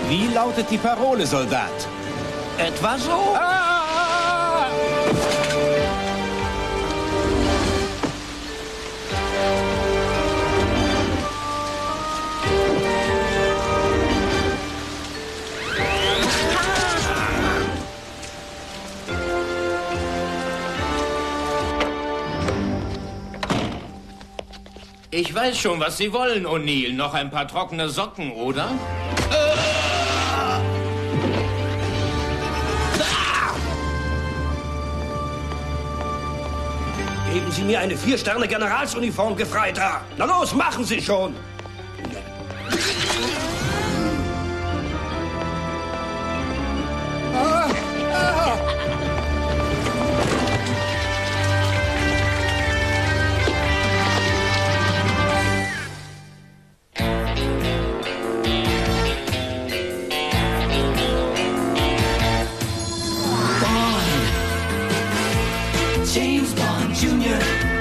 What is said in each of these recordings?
Wie lautet die Parole, Soldat? Etwa so? Ah! Ich weiß schon, was Sie wollen, O'Neill. Noch ein paar trockene Socken, oder? Geben Sie mir eine 4-Sterne-Generalsuniform, Gefreiter. Na los, machen Sie schon. James Bond Jr.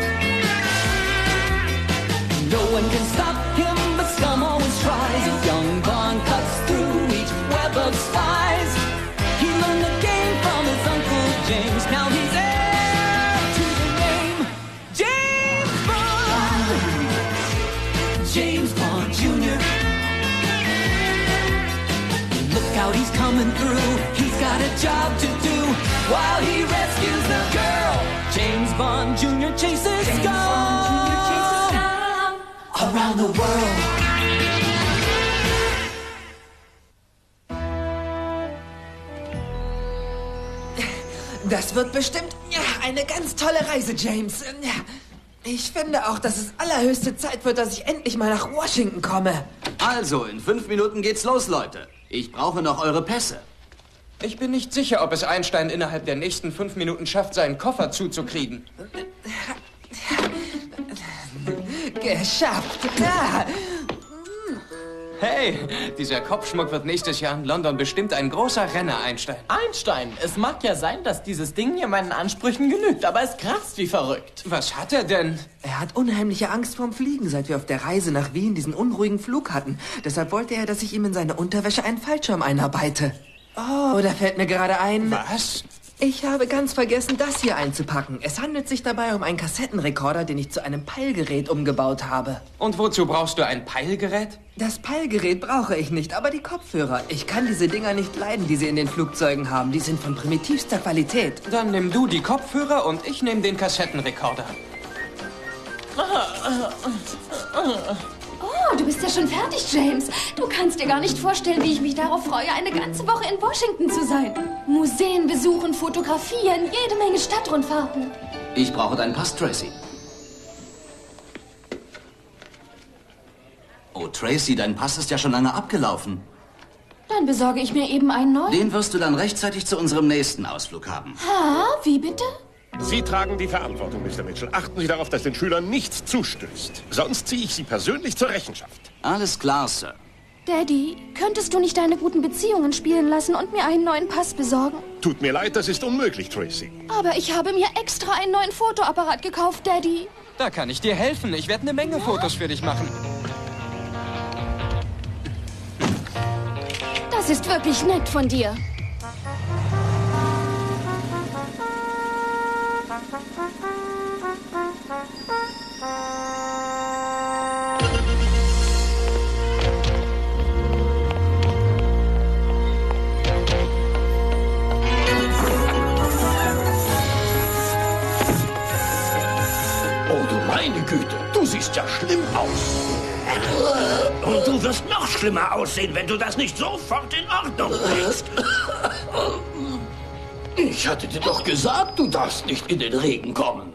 No one can stop him, but scum always tries. Young Bond cuts through each web of spies. He learned the game from his Uncle James. Now he's heir to the name James Bond. James Bond Jr. Look out, he's coming through. He's got a job to do while he rescues the girl. James Bond Jr. chases scum around the world. Das wird bestimmt eine ganz tolle Reise, James. Ich finde auch, dass es allerhöchste Zeit wird, dass ich endlich mal nach Washington komme. Also, in 5 Minuten geht's los, Leute. Ich brauche noch eure Pässe. Ich bin nicht sicher, ob es Einstein innerhalb der nächsten 5 Minuten schafft, seinen Koffer zuzukriegen. Geschafft. Ja. Hey, dieser Kopfschmuck wird nächstes Jahr in London bestimmt ein großer Renner, Einstein. Einstein, es mag ja sein, dass dieses Ding hier meinen Ansprüchen genügt, aber es kratzt wie verrückt. Was hat er denn? Er hat unheimliche Angst vorm Fliegen, seit wir auf der Reise nach Wien diesen unruhigen Flug hatten. Deshalb wollte er, dass ich ihm in seine Unterwäsche einen Fallschirm einarbeite. Oh, da fällt mir gerade ein... Was? Ich habe ganz vergessen, das hier einzupacken. Es handelt sich dabei um einen Kassettenrekorder, den ich zu einem Peilgerät umgebaut habe. Und wozu brauchst du ein Peilgerät? Das Peilgerät brauche ich nicht, aber die Kopfhörer. Ich kann diese Dinger nicht leiden, die sie in den Flugzeugen haben. Die sind von primitivster Qualität. Dann nimm du die Kopfhörer und ich nehme den Kassettenrekorder. Oh, du bist ja schon fertig, James. Du kannst dir gar nicht vorstellen, wie ich mich darauf freue, eine ganze Woche in Washington zu sein. Museen besuchen, fotografieren, jede Menge Stadtrundfahrten. Ich brauche deinen Pass, Tracy. Oh, Tracy, dein Pass ist ja schon lange abgelaufen. Dann besorge ich mir eben einen neuen. Den wirst du dann rechtzeitig zu unserem nächsten Ausflug haben. Ha, wie bitte? Sie tragen die Verantwortung, Mr. Mitchell. Achten Sie darauf, dass den Schülern nichts zustößt. Sonst ziehe ich Sie persönlich zur Rechenschaft. Alles klar, Sir. Daddy, könntest du nicht deine guten Beziehungen spielen lassen und mir einen neuen Pass besorgen? Tut mir leid, das ist unmöglich, Tracy. Aber ich habe mir extra einen neuen Fotoapparat gekauft, Daddy. Da kann ich dir helfen. Ich werde eine Menge Fotos für dich machen. Das ist wirklich nett von dir. Oh, du meine Güte, du siehst ja schlimm aus. Und du wirst noch schlimmer aussehen, wenn du das nicht sofort in Ordnung bringst. Ich hatte dir doch gesagt, du darfst nicht in den Regen kommen.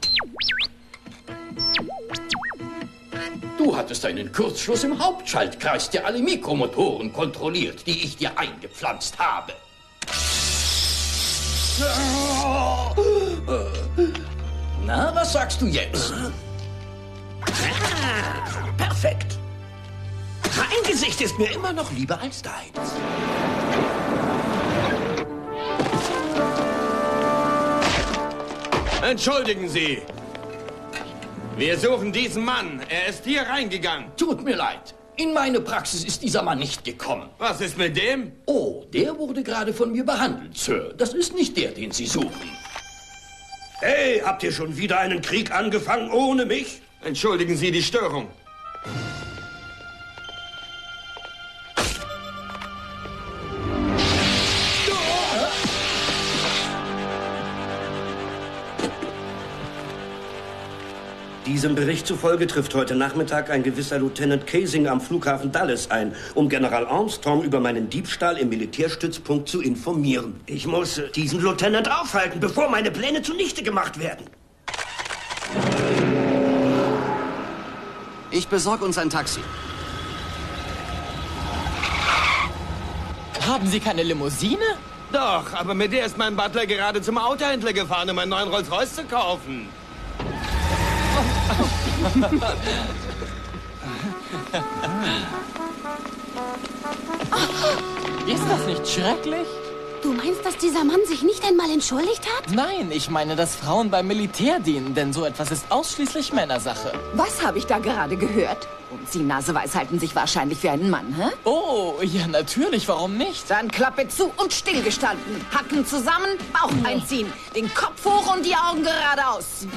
Du hattest einen Kurzschluss im Hauptschaltkreis, der alle Mikromotoren kontrolliert, die ich dir eingepflanzt habe. Na, was sagst du jetzt? Perfekt. Mein Gesicht ist mir immer noch lieber als deins. Entschuldigen Sie. Wir suchen diesen Mann. Er ist hier reingegangen. Tut mir leid. In meine Praxis ist dieser Mann nicht gekommen. Was ist mit dem? Oh, der wurde gerade von mir behandelt, Sir. Das ist nicht der, den Sie suchen. Hey, habt ihr schon wieder einen Krieg angefangen ohne mich? Entschuldigen Sie die Störung. Diesem Bericht zufolge trifft heute Nachmittag ein gewisser Lieutenant Casing am Flughafen Dallas ein, um General Armstrong über meinen Diebstahl im Militärstützpunkt zu informieren. Ich muss diesen Lieutenant aufhalten, bevor meine Pläne zunichte gemacht werden. Ich besorge uns ein Taxi. Haben Sie keine Limousine? Doch, aber mit der ist mein Butler gerade zum Autohändler gefahren, um einen neuen Rolls-Royce zu kaufen. Ist das nicht schrecklich? Du meinst, dass dieser Mann sich nicht einmal entschuldigt hat? Nein, ich meine, dass Frauen beim Militär dienen, denn so etwas ist ausschließlich Männersache. Was habe ich da gerade gehört? Und Sie Naseweiß halten sich wahrscheinlich für einen Mann, hä? Oh, ja natürlich, warum nicht? Dann Klappe zu und stillgestanden. Hacken zusammen, Bauch einziehen. Den Kopf hoch und die Augen geradeaus.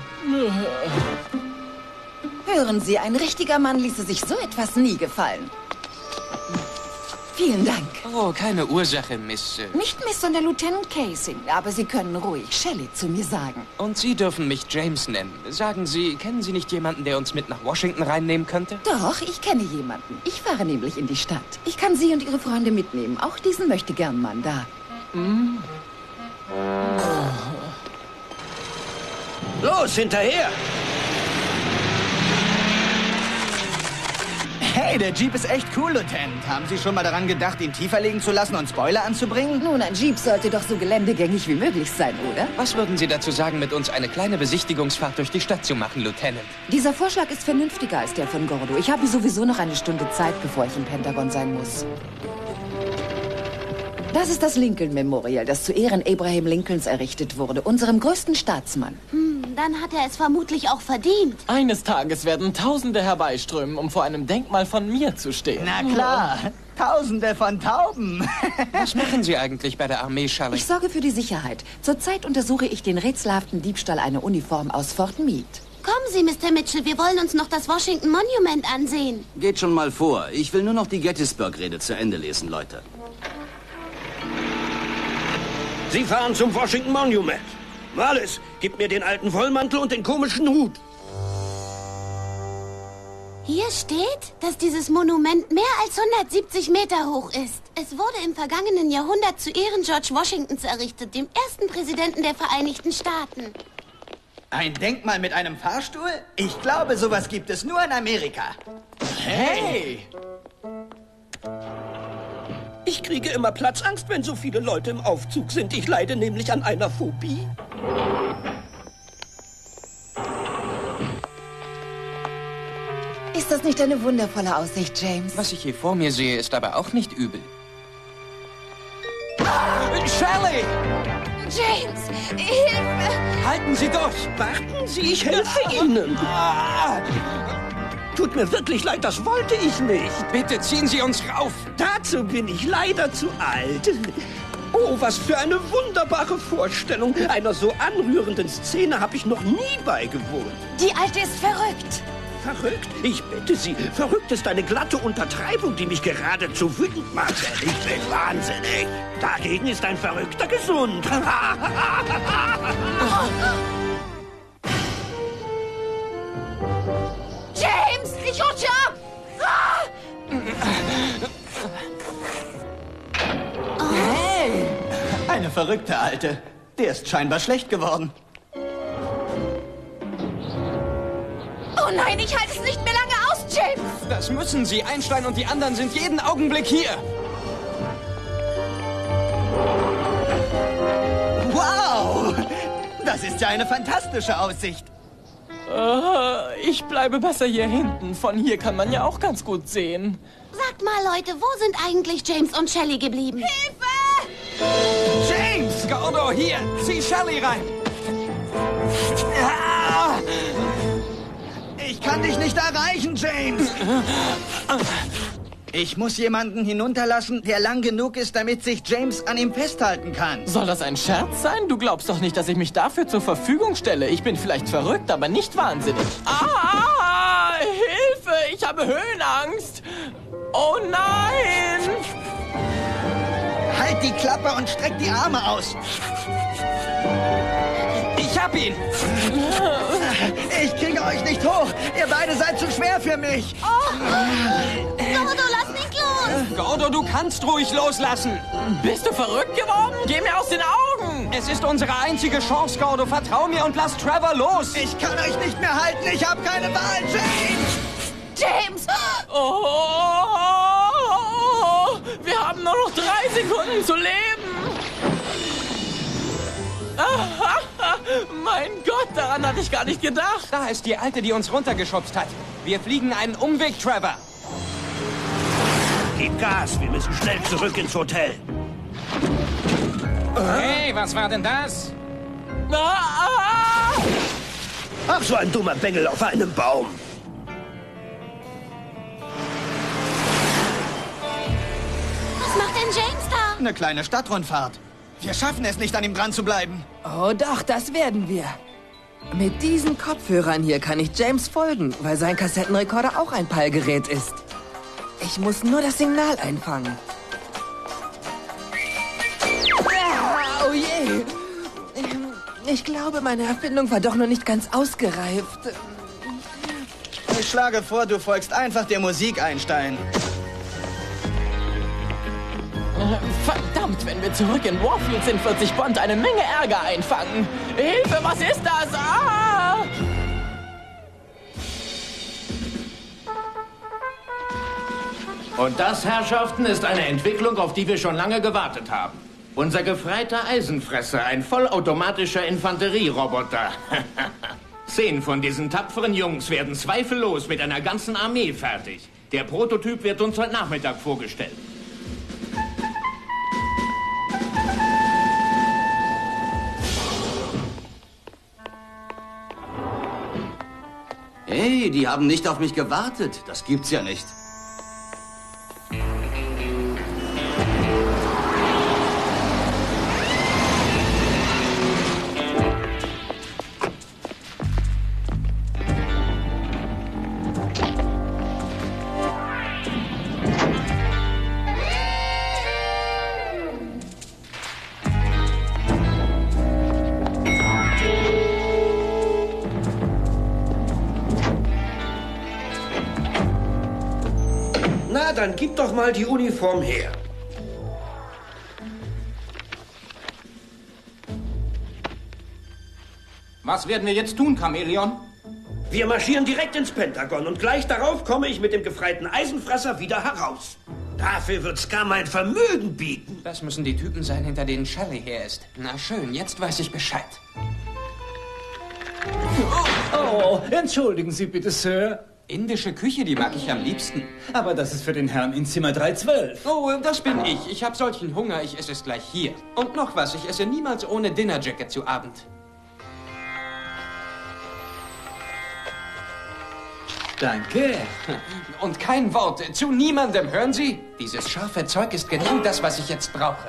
Hören Sie, ein richtiger Mann ließe sich so etwas nie gefallen. Vielen Dank. Oh, keine Ursache, Miss. Nicht Miss, sondern Lieutenant Casing. Aber Sie können ruhig Shelley zu mir sagen. Und Sie dürfen mich James nennen. Sagen Sie, kennen Sie nicht jemanden, der uns mit nach Washington reinnehmen könnte? Doch, ich kenne jemanden. Ich fahre nämlich in die Stadt. Ich kann Sie und Ihre Freunde mitnehmen. Auch diesen Möchtegern-Mann da. Los, hinterher! Hey, der Jeep ist echt cool, Lieutenant. Haben Sie schon mal daran gedacht, ihn tiefer legen zu lassen und Spoiler anzubringen? Nun, ein Jeep sollte doch so geländegängig wie möglich sein, oder? Was würden Sie dazu sagen, mit uns eine kleine Besichtigungsfahrt durch die Stadt zu machen, Lieutenant? Dieser Vorschlag ist vernünftiger als der von Gordo. Ich habe sowieso noch eine Stunde Zeit, bevor ich im Pentagon sein muss. Das ist das Lincoln Memorial, das zu Ehren Abraham Lincolns errichtet wurde, unserem größten Staatsmann. Dann hat er es vermutlich auch verdient. Eines Tages werden Tausende herbeiströmen, um vor einem Denkmal von mir zu stehen. Na klar, Tausende von Tauben. Was machen Sie eigentlich bei der Armee, Shelley? Ich sorge für die Sicherheit. Zurzeit untersuche ich den rätselhaften Diebstahl einer Uniform aus Fort Meade. Kommen Sie, Mr. Mitchell, wir wollen uns noch das Washington Monument ansehen. Geht schon mal vor. Ich will nur noch die Gettysburg-Rede zu Ende lesen, Leute. Sie fahren zum Washington Monument. Wallace, gib mir den alten Wollmantel und den komischen Hut. Hier steht, dass dieses Monument mehr als 170 Meter hoch ist. Es wurde im vergangenen Jahrhundert zu Ehren George Washingtons errichtet, dem ersten Präsidenten der Vereinigten Staaten. Ein Denkmal mit einem Fahrstuhl? Ich glaube, sowas gibt es nur in Amerika. Hey! Ich kriege immer Platzangst, wenn so viele Leute im Aufzug sind. Ich leide nämlich an einer Phobie. Ist das nicht eine wundervolle Aussicht, James? Was ich hier vor mir sehe, ist aber auch nicht übel. Shelley! James, Hilfe! Halten Sie durch! Warten Sie, ich helfe Ihnen! Tut mir wirklich leid, das wollte ich nicht. Bitte ziehen Sie uns rauf! Dazu bin ich leider zu alt. Oh, was für eine wunderbare Vorstellung. Einer so anrührenden Szene habe ich noch nie beigewohnt. Die Alte ist verrückt. Verrückt? Ich bitte Sie, verrückt ist eine glatte Untertreibung, die mich geradezu wütend macht. Ich bin wahnsinnig. Dagegen ist ein Verrückter gesund. James, ich rutsche ab! Hey, eine verrückte Alte. Der ist scheinbar schlecht geworden. Oh nein, ich halte es nicht mehr lange aus, James! Das müssen Sie. Einstein und die anderen sind jeden Augenblick hier. Wow! Das ist ja eine fantastische Aussicht. Ich bleibe besser hier hinten. Von hier kann man ja auch ganz gut sehen. Sagt mal, Leute, wo sind eigentlich James und Shelley geblieben? Hilfe! James! Gordo, hier! Zieh Shelley rein! Ich kann kann dich nicht erreichen, James. Ich muss jemanden hinunterlassen, der lang genug ist, damit sich James an ihm festhalten kann. Soll das ein Scherz sein? Du glaubst doch nicht, dass ich mich dafür zur Verfügung stelle. Ich bin vielleicht verrückt, aber nicht wahnsinnig. Ah, Hilfe! Ich habe Höhenangst. Oh nein! Halt die Klappe und streck die Arme aus. Ich hab ihn. Ich kriege euch nicht hoch. Ihr beide seid zu schwer für mich. Gordo, lass mich los! Gordo, du kannst ruhig loslassen. Bist du verrückt geworden? Geh mir aus den Augen! Es ist unsere einzige Chance, Gordo. Vertrau mir und lass Trevor los. Ich kann euch nicht mehr halten. Ich habe keine Wahl, James. James! Oh, wir haben nur noch 3 Sekunden zu leben. Mein Gott, daran hatte ich gar nicht gedacht. Da ist die Alte, die uns runtergeschubst hat. Wir fliegen einen Umweg, Trevor. Gib Gas, wir müssen schnell zurück ins Hotel. Hey, was war denn das? Ach, so ein dummer Bengel auf einem Baum. Was macht denn James da? Eine kleine Stadtrundfahrt. Wir schaffen es nicht, an ihm dran zu bleiben. Oh doch, das werden wir. Mit diesen Kopfhörern hier kann ich James folgen, weil sein Kassettenrekorder auch ein Peilgerät ist. Ich muss nur das Signal einfangen. Oh je. Ich glaube, meine Erfindung war doch noch nicht ganz ausgereift. Ich schlage vor, du folgst einfach der Musik, Einstein. Verdammt, wenn wir zurück in Warfield sind, wird sich Bond eine Menge Ärger einfangen. Hilfe, was ist das? Ah! Und das, Herrschaften, ist eine Entwicklung, auf die wir schon lange gewartet haben. Unser gefreiter Eisenfresser, ein vollautomatischer Infanterieroboter. 10 von diesen tapferen Jungs werden zweifellos mit einer ganzen Armee fertig. Der Prototyp wird uns heute Nachmittag vorgestellt. Hey, die haben nicht auf mich gewartet. Das gibt's ja nicht. Na, dann gib doch mal die Uniform her. Was werden wir jetzt tun, Chamäleon? Wir marschieren direkt ins Pentagon und gleich darauf komme ich mit dem gefreiten Eisenfresser wieder heraus. Dafür wird Ska mein Vermögen bieten. Das müssen die Typen sein, hinter denen Shelley her ist. Na schön, jetzt weiß ich Bescheid. Oh, entschuldigen Sie bitte, Sir. Indische Küche, die mag ich am liebsten. Aber das ist für den Herrn in Zimmer 312. Oh, das bin ich. Ich habe solchen Hunger, ich esse es gleich hier. Und noch was, ich esse niemals ohne Dinnerjacket zu Abend. Danke. Und kein Wort zu niemandem, hören Sie? Dieses scharfe Zeug ist genau das, was ich jetzt brauche.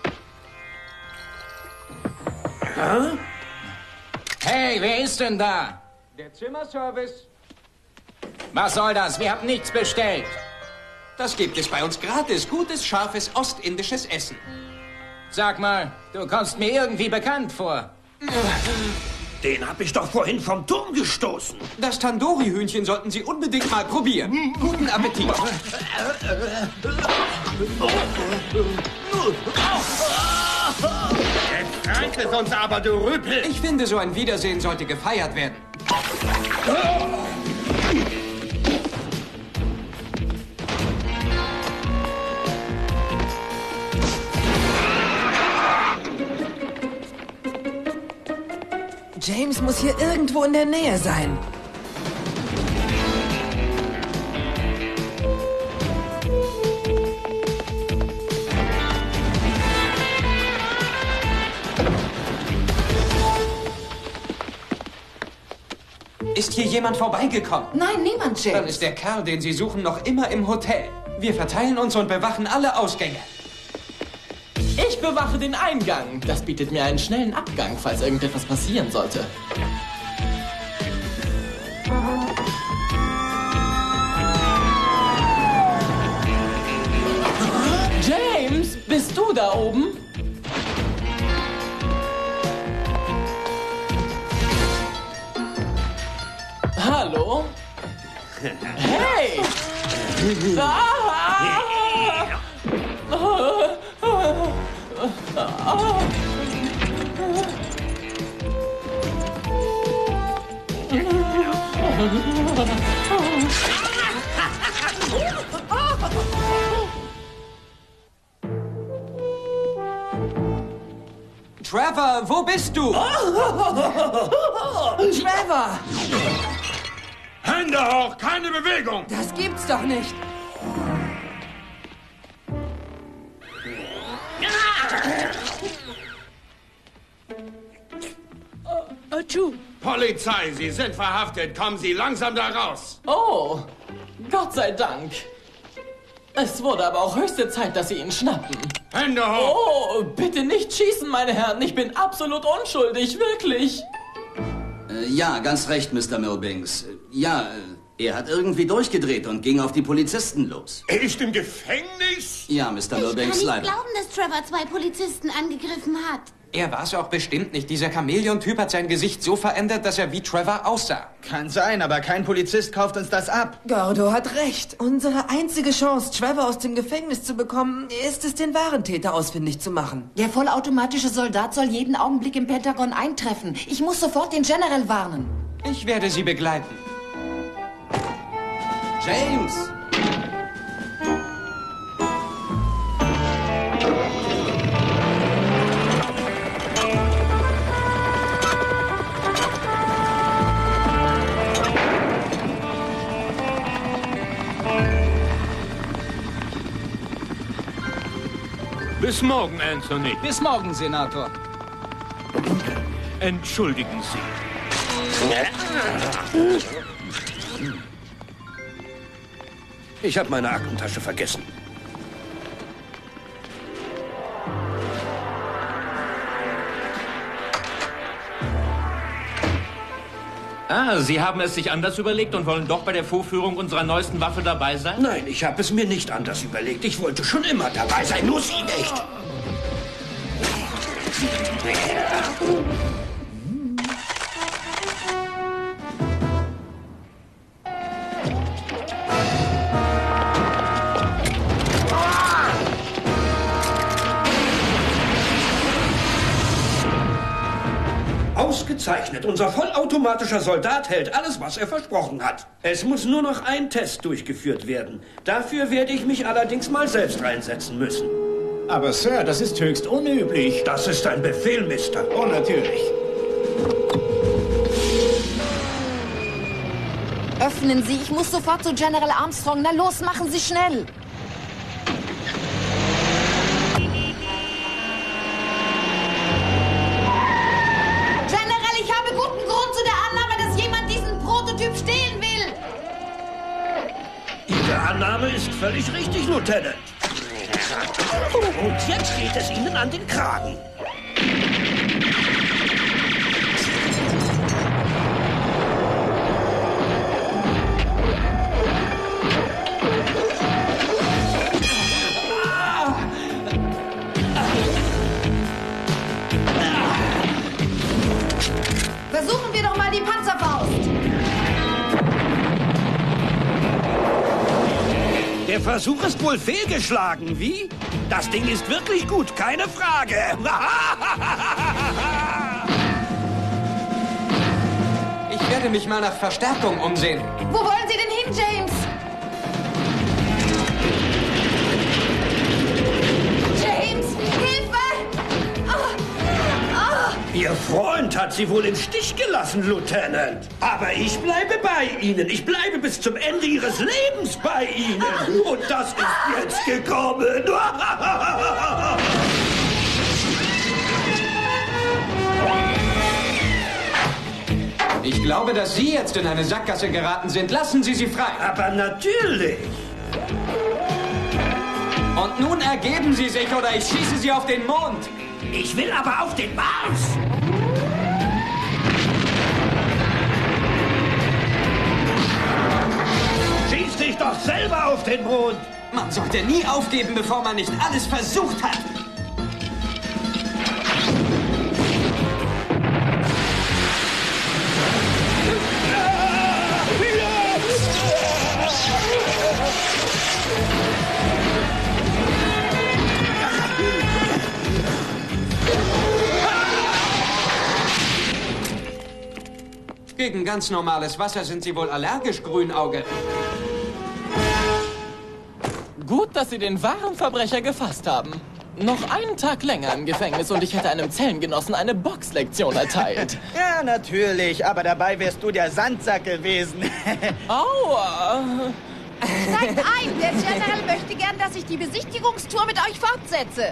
Hä? Hey, wer ist denn da? Der Zimmerservice. Was soll das? Wir haben nichts bestellt. Das gibt es bei uns gratis. Gutes, scharfes, ostindisches Essen. Sag mal, du kommst mir irgendwie bekannt vor. Den hab ich doch vorhin vom Turm gestoßen. Das Tandoori-Hühnchen sollten Sie unbedingt mal probieren. Guten Appetit. Jetzt reicht es uns aber, du Rüpel. Ich finde, so ein Wiedersehen sollte gefeiert werden. James muss hier irgendwo in der Nähe sein. Ist hier jemand vorbeigekommen? Nein, niemand, James. Dann ist der Kerl, den Sie suchen, noch immer im Hotel. Wir verteilen uns und bewachen alle Ausgänge. Ich bewache den Eingang. Das bietet mir einen schnellen Abgang, falls irgendetwas passieren sollte. James, bist du da oben? Hallo? Hey! Trevor, wo bist du? Trevor! Hände hoch, keine Bewegung! Das gibt's doch nicht! Polizei, Sie sind verhaftet. Kommen Sie langsam da raus. Oh, Gott sei Dank. Es wurde aber auch höchste Zeit, dass Sie ihn schnappen. Hände hoch! Oh, bitte nicht schießen, meine Herren. Ich bin absolut unschuldig, wirklich. Ja, ganz recht, Mr. Milbanks. Ja, er hat irgendwie durchgedreht und ging auf die Polizisten los. Er ist im Gefängnis? Ja, Mr. Ich kann Milbanks, nicht leider. glauben, dass Trevor 2 Polizisten angegriffen hat. Er war es auch bestimmt nicht. Dieser Chamäleon-Typ hat sein Gesicht so verändert, dass er wie Trevor aussah. Kann sein, aber kein Polizist kauft uns das ab. Gordo hat recht. Unsere einzige Chance, Trevor aus dem Gefängnis zu bekommen, ist es, den wahren Täter ausfindig zu machen. Der vollautomatische Soldat soll jeden Augenblick im Pentagon eintreffen. Ich muss sofort den General warnen. Ich werde Sie begleiten. James! Bis morgen, Anthony. Bis morgen, Senator. Entschuldigen Sie. Ich habe meine Aktentasche vergessen. Ah, Sie haben es sich anders überlegt und wollen doch bei der Vorführung unserer neuesten Waffe dabei sein? Nein, ich habe es mir nicht anders überlegt. Ich wollte schon immer dabei sein, nur Sie nicht. Ausgezeichnet. Unser vollautomatischer Soldat hält alles, was er versprochen hat. Es muss nur noch ein Test durchgeführt werden. Dafür werde ich mich allerdings mal selbst reinsetzen müssen. Aber Sir, das ist höchst unüblich. Das ist ein Befehl, Mister. Oh, natürlich. Öffnen Sie, ich muss sofort zu General Armstrong. Na los, machen Sie schnell. General, ich habe guten Grund zu der Annahme, dass jemand diesen Prototyp stehlen will. Ihre Annahme ist völlig richtig, Lieutenant. Und jetzt geht es Ihnen an den Kragen. Versuchen wir doch mal die Panzerfaust. Der Versuch ist wohl fehlgeschlagen, wie? Das Ding ist wirklich gut, keine Frage. Ich werde mich mal nach Verstärkung umsehen. Wo wollen Sie denn hin, James? James, Hilfe! Ihr Freund hat Sie wohl im Stich gelassen, Lieutenant. Aber ich bleibe bei Ihnen. Ich bleibe bis zum Ende Ihres Lebens bei Ihnen. Und das ist jetzt gekommen. Ich Ich glaube, dass Sie jetzt in eine Sackgasse geraten sind. Lassen Sie sie frei. Aber natürlich. Und nun ergeben Sie sich oder ich schieße Sie auf den Mond. Ich will aber auf den Mars. Schieß dich doch selber auf den Mond. Man sollte nie aufgeben, bevor man nicht alles versucht hat. Gegen ganz normales Wasser sind Sie wohl allergisch, Grünauge. Gut, dass Sie den wahren Verbrecher gefasst haben. Noch einen Tag länger im Gefängnis und ich hätte einem Zellengenossen eine Boxlektion erteilt. Ja, natürlich, aber dabei wärst du der Sandsack gewesen. Aua! Steigt ein! Der General möchte gern, dass ich die Besichtigungstour mit euch fortsetze.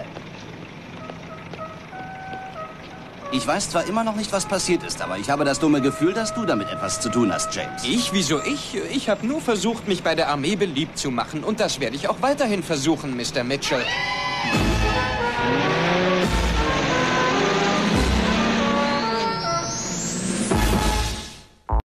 Ich weiß zwar immer noch nicht, was passiert ist, aber ich habe das dumme Gefühl, dass du damit etwas zu tun hast, James. Ich? Wieso ich? Ich habe nur versucht, mich bei der Armee beliebt zu machen. Und das werde ich auch weiterhin versuchen, Mr. Mitchell.